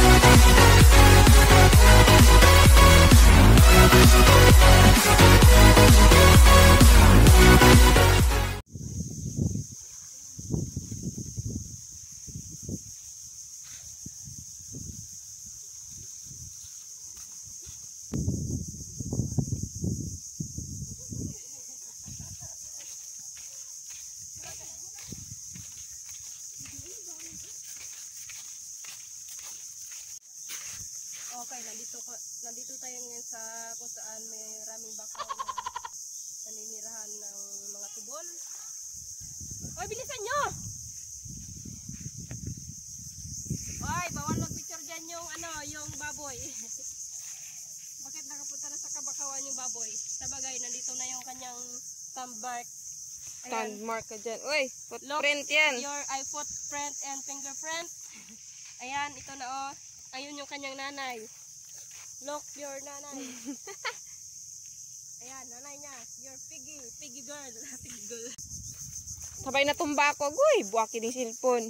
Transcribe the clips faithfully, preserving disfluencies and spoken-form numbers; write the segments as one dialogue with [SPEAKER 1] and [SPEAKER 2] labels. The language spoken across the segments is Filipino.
[SPEAKER 1] Okay, nandito, nandito tayo ngayon sa kung saan may raming bakaw na naninirahan ng mga tubol. Oy, bilisan nyo! Oy, bawal mag-picture dyan yung, ano, yung baboy. Bakit nakapunta na sa kabakawan yung baboy? Sabagay, nandito na yung kanyang thumbmark.
[SPEAKER 2] Thumbmark ka dyan. Uy, footprint yan.
[SPEAKER 1] Your eye footprint and fingerprint. Ayan, ito na oh. Ayun yung kanyang nanay. Look, your nanay. Ayan, nanay niya. Your piggy. Piggy girl. Piggy girl.
[SPEAKER 2] Sabay na tumba ako. Uy, buwaki ng cellphone.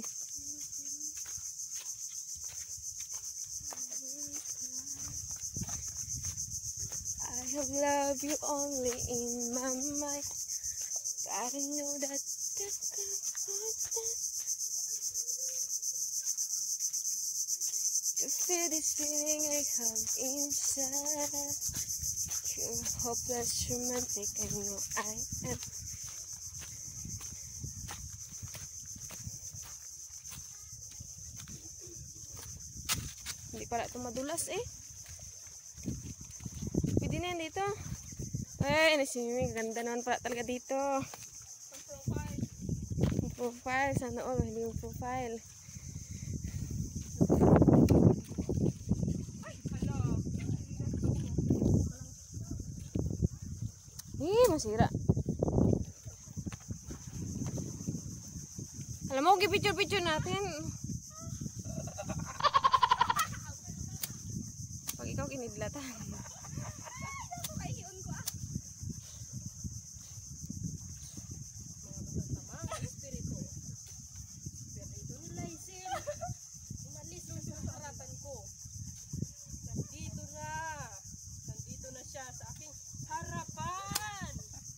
[SPEAKER 2] I have loved you only in my mind. Gotta know that. To feel this feeling I have inside. You're hopeless romantic, I know I am. Hindi pala ito madulas eh. Pwede na yan dito. Ay, nasimimig. Ganda naman pala talaga dito.
[SPEAKER 1] Profile.
[SPEAKER 2] Profile. Sana all. Hindi yung profile. Eh, masira. Alam mo, gi-picture-picture natin. Pag ikaw kinidlatan.
[SPEAKER 1] Nandito na. Nandito na siya sa aking harapan.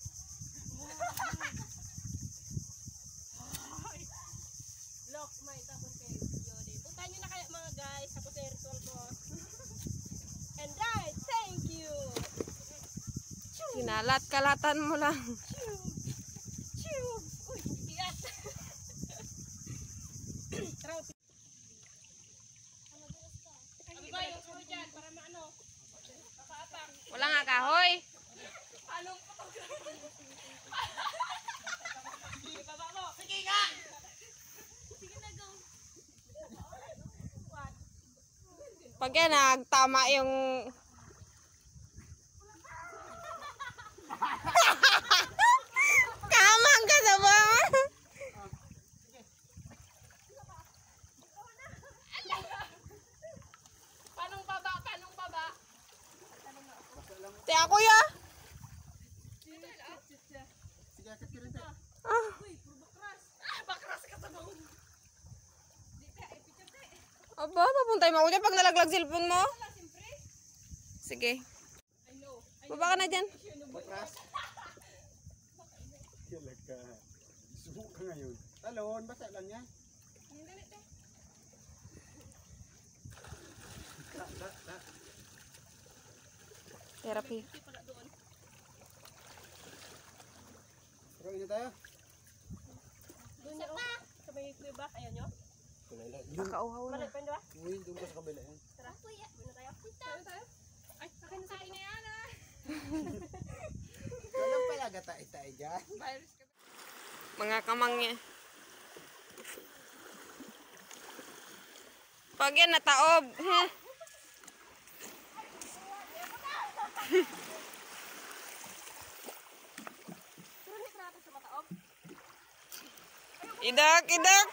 [SPEAKER 1] Look, may tapon kay Yodi. Punta nyo na kaya mga guys sa puti ritual ko. And right, thank you.
[SPEAKER 2] Kinalat-kalatan mo lang.
[SPEAKER 1] Chew. Chew. Uy, iat. Trout. Ano ba yung sulo dyan para maano? Papaatang.
[SPEAKER 2] Wala nga kahoy.
[SPEAKER 1] Anong photography? Baba mo. Sige nga. Sige na, go. What?
[SPEAKER 2] Pag yan, nagtama yung... Kamang ka sa ba?
[SPEAKER 1] Panong baba? Panong baba?
[SPEAKER 2] Te ako ya.
[SPEAKER 1] Sige, akit ka rin tayo.
[SPEAKER 2] Ah.
[SPEAKER 1] Uy, puro bakras. Ah, bakras ka sa baon. Di ka, eh, picture tayo.
[SPEAKER 2] Aba, papuntay mo ako dyan pag nalaglag cellphone mo.
[SPEAKER 1] Wala, siyempre.
[SPEAKER 2] Sige.
[SPEAKER 1] I know.
[SPEAKER 2] Baba ka na dyan.
[SPEAKER 3] Bakras. Kailan ka. Subok ka ngayon. Talon, basa lang yan.
[SPEAKER 1] Yung ganit eh.
[SPEAKER 3] Da, da, da.
[SPEAKER 2] Therapy.
[SPEAKER 1] Hindi pala doon.
[SPEAKER 3] Pero ini tayo.
[SPEAKER 1] Doon niya, oh. Sa may kuiba, ayaw nyo?
[SPEAKER 2] Nakauhaw na.
[SPEAKER 1] Malay pa yun, diba?
[SPEAKER 3] Uy, doon ka sa kabila yan.
[SPEAKER 1] Tara. Doon na tayo. Tayo tayo. Ay, akin na sa akin na yan ah.
[SPEAKER 3] Walang pala gata-itay dyan.
[SPEAKER 1] Virus ka.
[SPEAKER 2] Mga kamang niya. Pag yan nataob. Hmm.
[SPEAKER 1] Turunik natin sa mataob.
[SPEAKER 2] Idak, idak.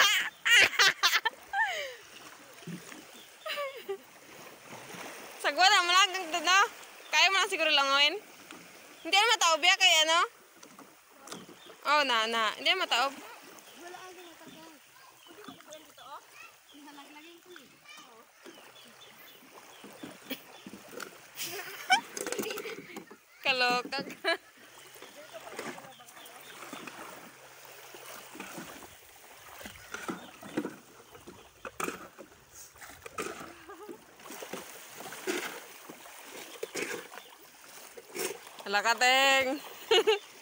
[SPEAKER 2] Sagwa na, malagang doon no? Kaya mo na siguro langawin. Hindi na mataob ya kaya no? Oh, na, na. Hindi na mataob.
[SPEAKER 1] Wala ang ganito ka. Hindi mo ipulan dito, oh. Hindi halaglagan ko eh. Oh.
[SPEAKER 2] Kaloka ka. Hala ka, Teng.